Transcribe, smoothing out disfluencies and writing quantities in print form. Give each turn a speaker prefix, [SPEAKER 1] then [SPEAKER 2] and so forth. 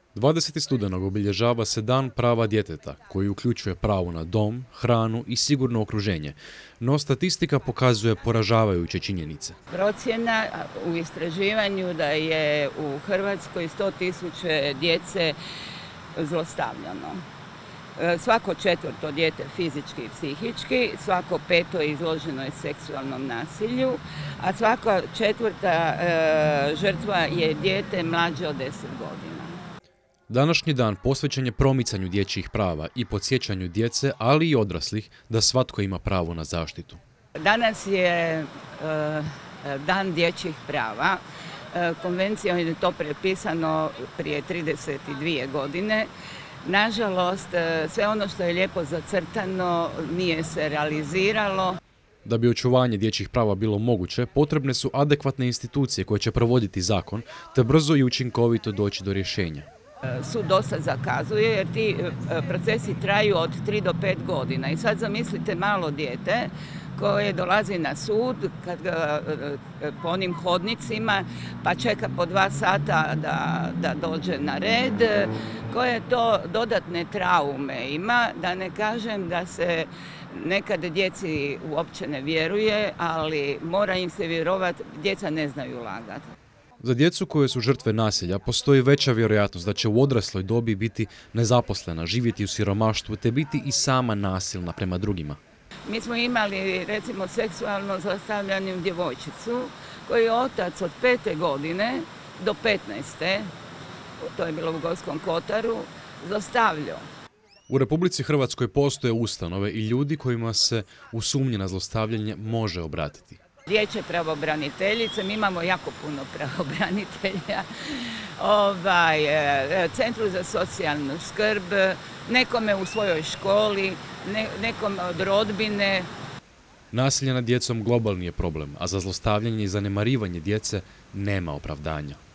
[SPEAKER 1] 20. studenog obilježava se Dan prava djeteta, koji uključuje pravo na dom, hranu i sigurno okruženje. No statistika pokazuje poražavajuće činjenice.
[SPEAKER 2] Procjena u istraživanju da je u Hrvatskoj 100.000 djece zlostavljano. Svako četvrto dijete fizički i psihički, svako peto izloženo je seksualnom nasilju, a svaka četvrta žrtva je dijete mlađe od 10 godina.
[SPEAKER 1] Današnji dan posvećen je promicanju dječjih prava i podsjećanju djece, ali i odraslih, da svatko ima pravo na zaštitu.
[SPEAKER 2] Danas je Dan dječjih prava. Konvencijom je to prepisano prije 32 godine. Nažalost, sve ono što je lijepo zacrtano nije se realiziralo.
[SPEAKER 1] Da bi očuvanje dječjih prava bilo moguće, potrebne su adekvatne institucije koje će provoditi zakon, te brzo i učinkovito doći do rješenja.
[SPEAKER 2] Sud dosta zakazuje jer ti procesi traju od 3 do 5 godina. I sad zamislite malo dijete koje dolazi na sud po onim hodnicima pa čeka po 2 sata da dođe na red, koje to dodatne traume ima, da ne kažem da se nekad djeci uopće ne vjeruje, ali mora im se vjerovati, djeca ne znaju lagati.
[SPEAKER 1] Za djecu koje su žrtve nasilja postoji veća vjerojatnost da će u odrasloj dobi biti nezaposlena, živjeti u siromaštvu te biti i sama nasilna prema drugima.
[SPEAKER 2] Mi smo imali recimo seksualno zlostavljanu djevojčicu koji je otac od 5. godine do 15. to je bilo u Gorskom Kotaru, zlostavljao.
[SPEAKER 1] U Republici Hrvatskoj postoje ustanove i ljudi kojima se u sumnji na zlostavljanje može obratiti.
[SPEAKER 2] Dječje pravobraniteljice, mi imamo jako puno pravobranitelja, Centru za socijalnu skrb, nekome u svojoj školi, nekome od rodbine.
[SPEAKER 1] Nasilje nad djecom globalni je problem, a za zlostavljanje i zanemarivanje djece nema opravdanja.